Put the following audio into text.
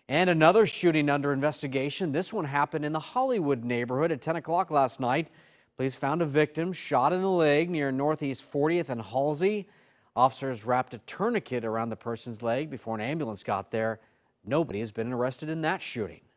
And another shooting under investigation. This one happened in the Hollywood neighborhood at 10 o'clock last night. Police found a victim shot in the leg near Northeast 40th and Halsey. Officers wrapped a tourniquet around the person's leg before an ambulance got there. Nobody has been arrested in that shooting.